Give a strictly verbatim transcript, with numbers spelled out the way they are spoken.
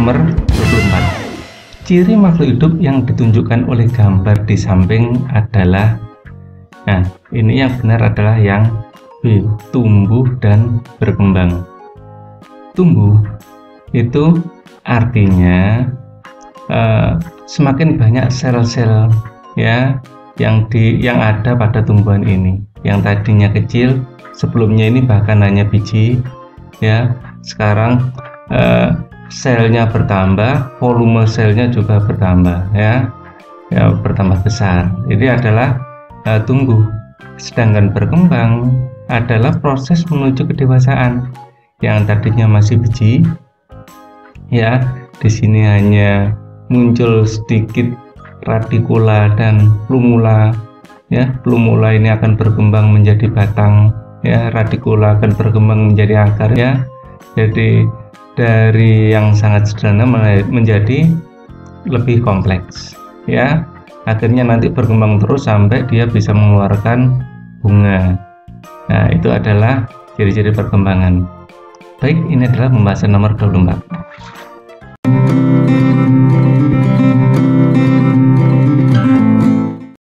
nomor dua puluh empat. Ciri makhluk hidup yang ditunjukkan oleh gambar di samping adalah, nah ini yang benar adalah yang B, tumbuh dan berkembang. Tumbuh itu artinya uh, semakin banyak sel-sel ya yang di yang ada pada tumbuhan ini. Yang tadinya kecil, sebelumnya ini bahkan hanya biji ya, sekarang uh, selnya bertambah, volume selnya juga bertambah ya, ya bertambah besar. Ini adalah uh, tumbuh. Sedangkan berkembang adalah proses menuju kedewasaan. Yang tadinya masih biji, ya di sini hanya muncul sedikit radikula dan plumula. Ya, plumula ini akan berkembang menjadi batang. Ya, radikula akan berkembang menjadi akar. Ya, jadi dari yang sangat sederhana menjadi lebih kompleks ya, akhirnya nanti berkembang terus sampai dia bisa mengeluarkan bunga. Nah, itu adalah ciri-ciri perkembangan. Baik, ini adalah pembahasan nomor dua puluh empat.